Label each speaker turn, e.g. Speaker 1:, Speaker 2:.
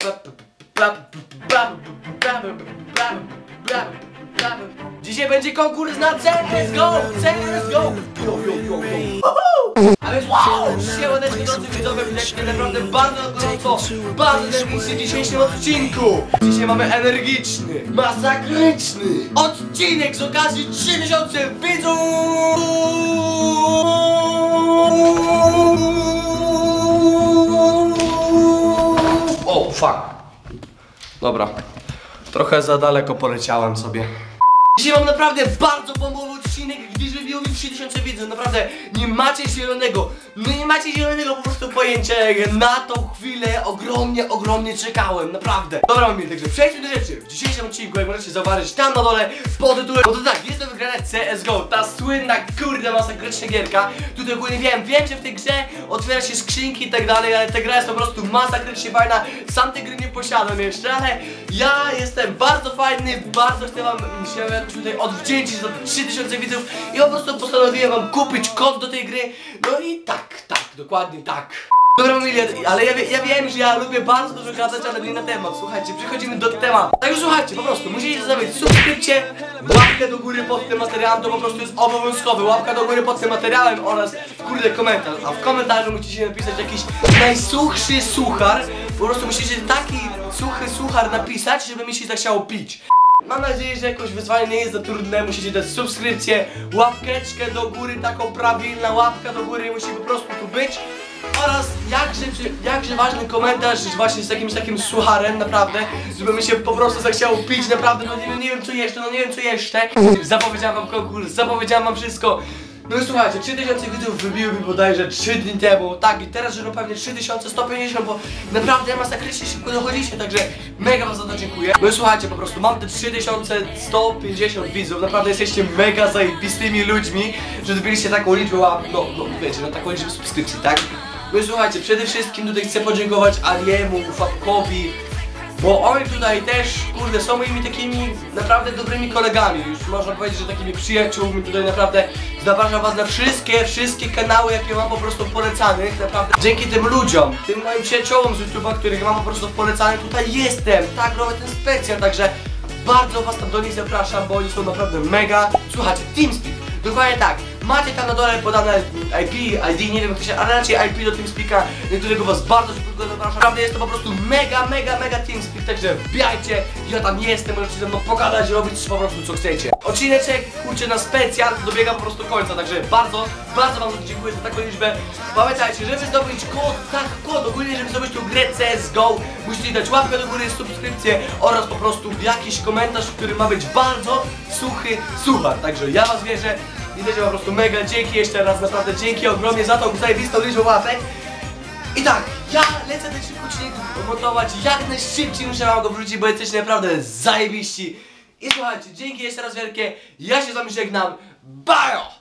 Speaker 1: Dzisiaj będzie konkurs na CSGO! CSGO! A więc wow! Siemaneczki drodzy widzowie, widać mnie naprawdę bardzo gorąco, bardzo energicznie w dzisiejszym odcinku. Dzisiaj mamy energiczny, masakryczny odcinek z okazji 3000 widzów! O, fuck. Dobra, trochę za daleko poleciałem sobie. Dzisiaj mam naprawdę bardzo bombowy odcinek, gdyż wybiło mi 3000 widzów. Naprawdę nie macie zielonego, no nie macie zielonego po prostu pojęcia, jak na tą chwilę ogromnie czekałem, naprawdę. Dobra, moi mili, także przejdźmy do rzeczy. W dzisiejszym odcinku, jak możecie zauważyć tam na dole pod tytułem, no to tak, jest do wygrania CSGO, ta słynna kurde masakryczna gierka. Tutaj ogólnie wiem, że w tej grze otwiera się skrzynki i tak dalej, ale ta gra jest po prostu masakrycznie fajna. Sam tej gry nie posiadam jeszcze, ale ja jestem bardzo fajny, bardzo chcę wam się tutaj odwdzięczyć za 3000 widzów i po prostu postanowiłem wam kupić kod do tej gry. No i tak, dokładnie tak. Dobra, moi mili, ale ja wiem, że ja lubię bardzo dużo gadać, ale nie na temat. Słuchajcie, przechodzimy do tematu. Także słuchajcie, po prostu musicie zostawić subskrypcję, łapkę do góry pod tym materiałem, to po prostu jest obowiązkowy. Łapka do góry pod tym materiałem oraz kurde komentarz. A w komentarzu musicie napisać jakiś najsuchszy suchar. Po prostu musicie taki suchy suchar napisać, żeby mi się zachciało pić. Mam nadzieję, że jakoś wyzwanie nie jest za trudne. Musicie dać subskrypcję, łapkeczkę do góry, taką prawilna łapka do góry musi po prostu tu być. Oraz jakże ważny komentarz właśnie z jakimś takim sucharem, naprawdę, żeby mi się po prostu zachciało pić, naprawdę, no nie wiem co jeszcze, Zapowiedziałem wam konkurs, zapowiedziałem wam wszystko. No i słuchajcie, 3000 widzów wybiły mi bodajże 3 dni temu, tak, i teraz żebym pewnie 3150, bo naprawdę masakrycznie szybko dochodzicie, także mega wam za to dziękuję. No i słuchajcie, po prostu mam te 3150 widzów, naprawdę jesteście mega zajebistymi ludźmi, że dobiliście taką liczbę no wiecie, no taką liczbę subskrypcji, tak? No i słuchajcie, przede wszystkim tutaj chcę podziękować Aliemu, Fabkowi, bo oni tutaj też, kurde, są moimi takimi naprawdę dobrymi kolegami. Już można powiedzieć, że takimi przyjaciółmi. Tutaj naprawdę zapraszam was na wszystkie kanały, jakie mam po prostu polecanych. Naprawdę dzięki tym ludziom, tym moim przyjaciołom z YouTube'a, których mam po prostu polecanych, tutaj jestem. Tak, robię ten specjal, także bardzo was tam do nich zapraszam, bo oni są naprawdę mega. Słuchajcie, TeamSpeak, dokładnie tak. Macie tam na dole podane ID, nie wiem jak to się, ale raczej IP do TeamSpeaka, do którego was bardzo szybko zapraszam. Naprawdę jest to po prostu mega TeamSpeak, także wbijajcie, ja tam jestem, możecie ze mną pogadać, robić po prostu co chcecie. Odcineczek, kurczę, na specjal dobiega po prostu końca, także bardzo wam dziękuję za taką liczbę. Pamiętajcie, żeby zdobyć kod, ogólnie żeby zdobyć tą grę CSGO, musicie dać łapkę do góry, subskrypcję oraz po prostu jakiś komentarz, który ma być bardzo suchy suchar, także ja was wierzę. Widzę po prostu mega dzięki jeszcze raz, naprawdę dzięki ogromnie za tą zajebistą liczbę łapek. I tak, ja lecę ten szybko odcinek montować, jak najszybciej muszę wam go wrócić, bo jesteście naprawdę zajebiści. I słuchajcie, dzięki jeszcze raz wielkie, ja się z wami żegnam, bajo!